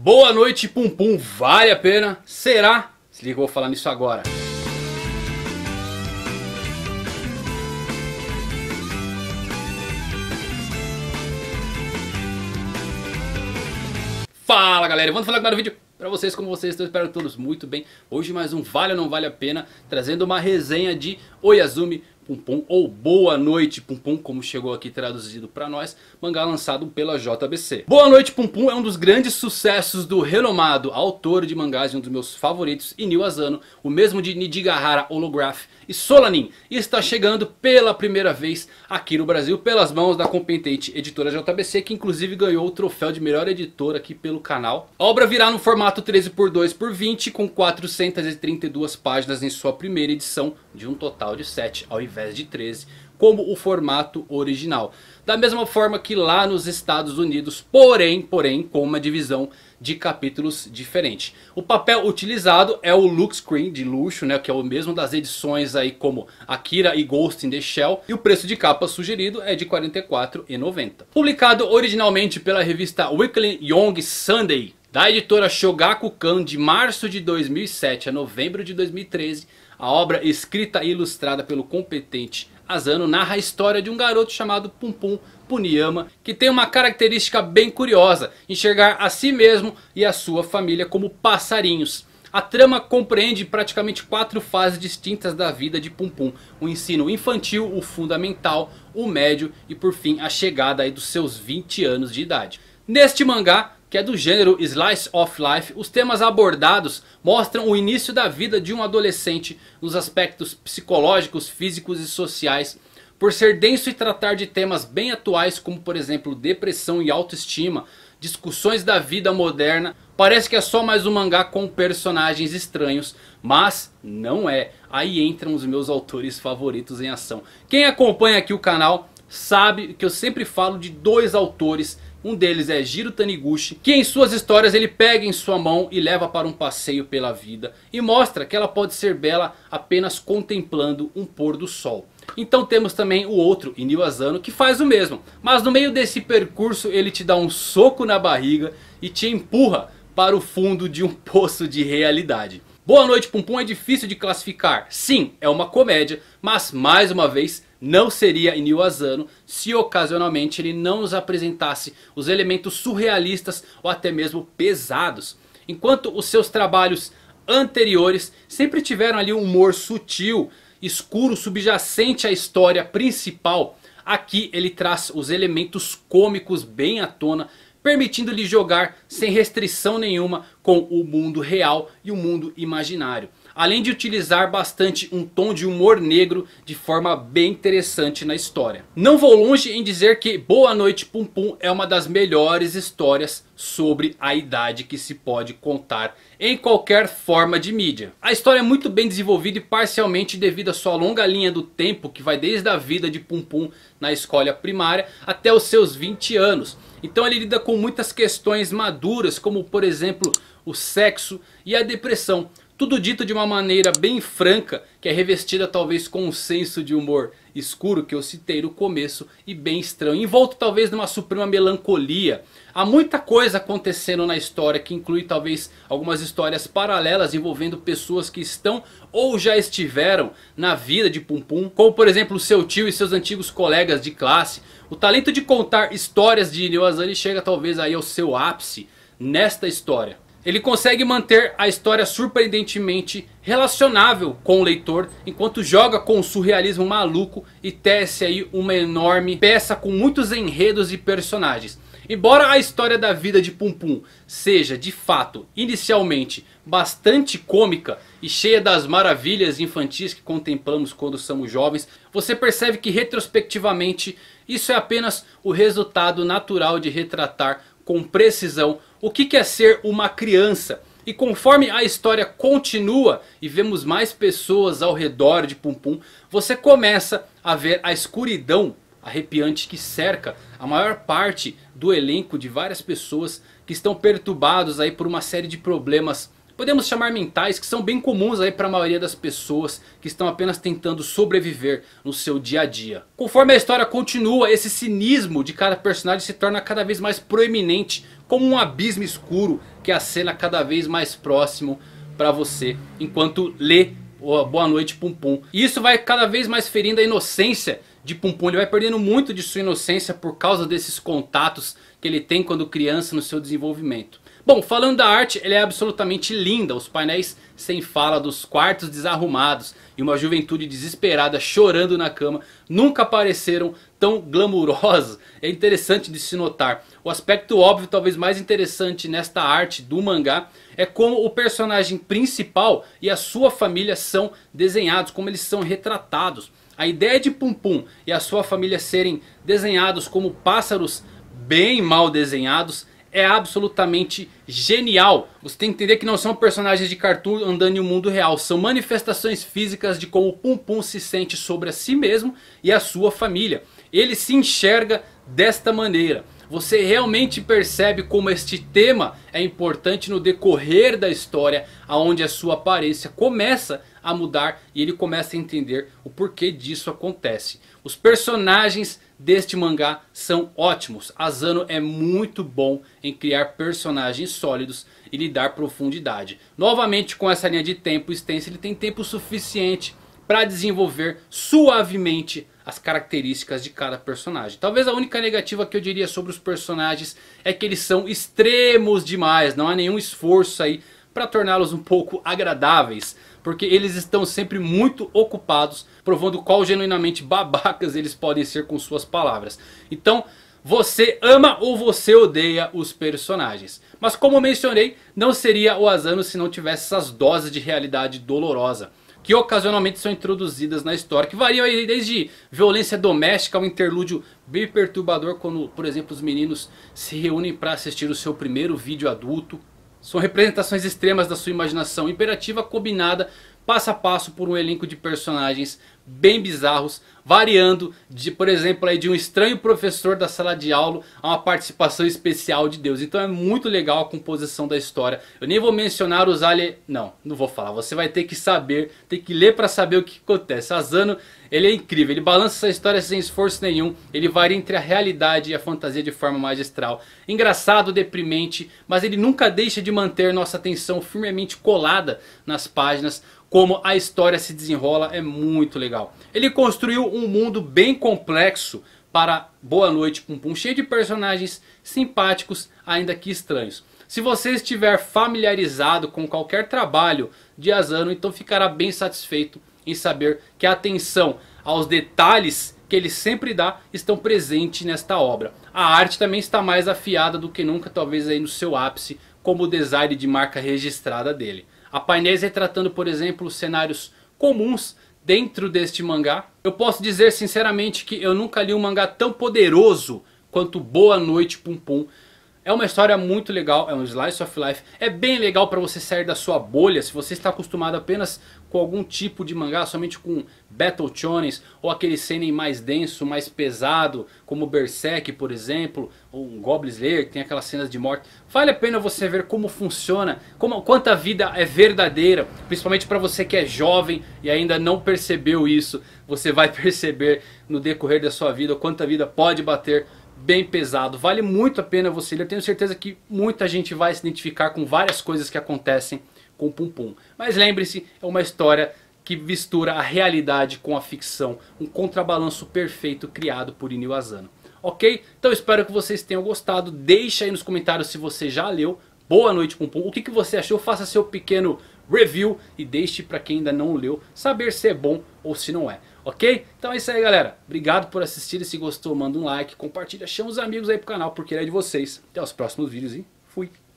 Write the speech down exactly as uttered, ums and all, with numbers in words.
Boa noite, Pum Pum, vale a pena? Será? Se liga, eu vou falar nisso agora. Fala galera, vamos falar agora no vídeo pra vocês como vocês estão, espero todos muito bem. Hoje mais um Vale ou Não Vale a Pena, trazendo uma resenha de Oyazumi Pum Pum, ou Boa Noite Pum Pum, como chegou aqui traduzido pra nós, mangá lançado pela J B C. Boa Noite Pum Pum é um dos grandes sucessos do renomado autor de mangás e um dos meus favoritos, Inio Asano, o mesmo de Nidigahara Holograph e Solanin, e está chegando pela primeira vez aqui no Brasil pelas mãos da competente editora J B C, que inclusive ganhou o troféu de melhor editora aqui pelo canal. A obra virá no formato treze por dois por vinte, com quatrocentas e trinta e duas páginas em sua primeira edição, de um total de sete ao invés de treze, como o formato original. Da mesma forma que lá nos Estados Unidos, porém, porém, com uma divisão de capítulos diferente. O papel utilizado é o look screen de luxo, né, que é o mesmo das edições aí como Akira e Ghost in the Shell. E o preço de capa sugerido é de quarenta e quatro reais e noventa centavos. Publicado originalmente pela revista Weekly Young Sunday, da editora Shogakukan, de março de dois mil e sete a novembro de dois mil e treze, a obra, escrita e ilustrada pelo competente Asano, narra a história de um garoto chamado Pum Pum Puniyama, que tem uma característica bem curiosa: enxergar a si mesmo e a sua família como passarinhos. A trama compreende praticamente quatro fases distintas da vida de Pum Pum: o ensino infantil, o fundamental, o médio e por fim a chegada aí dos seus vinte anos de idade. Neste mangá, que é do gênero Slice of Life, os temas abordados mostram o início da vida de um adolescente nos aspectos psicológicos, físicos e sociais. Por ser denso e tratar de temas bem atuais como por exemplo depressão e autoestima, discussões da vida moderna, parece que é só mais um mangá com personagens estranhos, mas não é. Aí entram os meus autores favoritos em ação. Quem acompanha aqui o canal sabe que eu sempre falo de dois autores. Um deles é Jiro Taniguchi, que em suas histórias ele pega em sua mão e leva para um passeio pela vida, e mostra que ela pode ser bela apenas contemplando um pôr do sol. Então temos também o outro, Inio Asano, que faz o mesmo, mas no meio desse percurso ele te dá um soco na barriga e te empurra para o fundo de um poço de realidade. Boa Noite Pum Pum é difícil de classificar. Sim, é uma comédia, mas mais uma vez não seria Inio Asano se ocasionalmente ele não nos apresentasse os elementos surrealistas ou até mesmo pesados. Enquanto os seus trabalhos anteriores sempre tiveram ali um humor sutil, escuro, subjacente à história principal, aqui ele traz os elementos cômicos bem à tona, permitindo-lhe jogar sem restrição nenhuma com o mundo real e o mundo imaginário. Além de utilizar bastante um tom de humor negro de forma bem interessante na história. Não vou longe em dizer que Boa Noite Pum Pum é uma das melhores histórias sobre a idade que se pode contar em qualquer forma de mídia. A história é muito bem desenvolvida e parcialmente devido à sua longa linha do tempo, que vai desde a vida de Pum Pum na escola primária até os seus vinte anos. Então ele lida com muitas questões maduras, como por exemplo o sexo e a depressão. Tudo dito de uma maneira bem franca, que é revestida talvez com um senso de humor escuro que eu citei no começo e bem estranho, envolto talvez numa suprema melancolia. Há muita coisa acontecendo na história, que inclui talvez algumas histórias paralelas envolvendo pessoas que estão ou já estiveram na vida de Pum Pum, como por exemplo seu tio e seus antigos colegas de classe. O talento de contar histórias de Inio Asano chega talvez aí ao seu ápice nesta história. Ele consegue manter a história surpreendentemente relacionável com o leitor, enquanto joga com o surrealismo maluco e tece aí uma enorme peça com muitos enredos e personagens. Embora a história da vida de Pum Pum seja de fato inicialmente bastante cômica e cheia das maravilhas infantis que contemplamos quando somos jovens, você percebe que retrospectivamente isso é apenas o resultado natural de retratar com precisão o que é ser uma criança. E conforme a história continua e vemos mais pessoas ao redor de Pum Pum, você começa a ver a escuridão arrepiante que cerca a maior parte do elenco, de várias pessoas que estão perturbados aí por uma série de problemas, podemos chamar mentais, que são bem comuns aí para a maioria das pessoas que estão apenas tentando sobreviver no seu dia a dia. Conforme a história continua, esse cinismo de cada personagem se torna cada vez mais proeminente, como um abismo escuro que acena cada vez mais próximo para você enquanto lê Boa Noite Pum Pum. E isso vai cada vez mais ferindo a inocência de Pum Pum. Ele vai perdendo muito de sua inocência por causa desses contatos que ele tem quando criança no seu desenvolvimento. Bom, falando da arte, ela é absolutamente linda. Os painéis sem fala dos quartos desarrumados e uma juventude desesperada chorando na cama nunca apareceram tão glamurosos. É interessante de se notar. O aspecto óbvio, talvez mais interessante nesta arte do mangá, é como o personagem principal e a sua família são desenhados, como eles são retratados. A ideia de Pum Pum e a sua família serem desenhados como pássaros bem mal desenhados é absolutamente genial. Você tem que entender que não são personagens de cartoon andando em um mundo real. São manifestações físicas de como Pum Pum se sente sobre a si mesmo e a sua família. Ele se enxerga desta maneira. Você realmente percebe como este tema é importante no decorrer da história, onde a sua aparência começa a mudar e ele começa a entender o porquê disso acontece. Os personagens deste mangá são ótimos. Asano é muito bom em criar personagens sólidos e lhe dar profundidade. Novamente, com essa linha de tempo extensa, ele tem tempo suficiente para desenvolver suavemente as características de cada personagem. Talvez a única negativa que eu diria sobre os personagens é que eles são extremos demais. Não há nenhum esforço aí para torná-los um pouco agradáveis, porque eles estão sempre muito ocupados provando qual genuinamente babacas eles podem ser com suas palavras. Então você ama ou você odeia os personagens. Mas como mencionei, não seria o Asano se não tivesse essas doses de realidade dolorosa que ocasionalmente são introduzidas na história, que variam aí desde violência doméstica ao interlúdio bem perturbador, quando, por exemplo, os meninos se reúnem para assistir o seu primeiro vídeo adulto. São representações extremas da sua imaginação imperativa combinada passo a passo por um elenco de personagens bem bizarros, variando de, por exemplo, aí de um estranho professor da sala de aula a uma participação especial de Deus. Então é muito legal a composição da história. Eu nem vou mencionar os ali... Não, não vou falar. Você vai ter que saber, tem que ler para saber o que acontece. Asano, ele é incrível. Ele balança essa história sem esforço nenhum. Ele varia entre a realidade e a fantasia de forma magistral. Engraçado, deprimente, mas ele nunca deixa de manter nossa atenção firmemente colada nas páginas. Como a história se desenrola é muito legal. Ele construiu um mundo bem complexo para Boa Noite Pum Pum, cheio de personagens simpáticos, ainda que estranhos. Se você estiver familiarizado com qualquer trabalho de Asano, então ficará bem satisfeito em saber que a atenção aos detalhes que ele sempre dá estão presentes nesta obra. A arte também está mais afiada do que nunca, talvez aí no seu ápice, como o design de marca registrada dele. Há painéis retratando, por exemplo, cenários comuns dentro deste mangá. Eu posso dizer sinceramente que eu nunca li um mangá tão poderoso quanto Boa Noite Pum Pum. É uma história muito legal, é um slice of life. É bem legal para você sair da sua bolha. Se você está acostumado apenas com algum tipo de mangá, somente com Battle Shonens, ou aquele seinen mais denso, mais pesado, como Berserk, por exemplo, ou um Goblin Slayer, que tem aquelas cenas de morte. Vale a pena você ver como funciona, como, quanta vida é verdadeira, principalmente para você que é jovem e ainda não percebeu isso. Você vai perceber no decorrer da sua vida, quanta vida pode bater bem pesado. Vale muito a pena você ler. Eu tenho certeza que muita gente vai se identificar com várias coisas que acontecem com Pum Pum. Mas lembre-se, é uma história que mistura a realidade com a ficção. Um contrabalanço perfeito criado por Inio Asano. Ok? Então espero que vocês tenham gostado. Deixa aí nos comentários se você já leu Boa Noite Pum Pum. O que, que você achou? Faça seu pequeno review e deixe para quem ainda não leu saber se é bom ou se não é. Ok? Então é isso aí, galera. Obrigado por assistir. E se gostou, manda um like, compartilha, chama os amigos aí pro canal, porque ele é de vocês. Até os próximos vídeos e fui!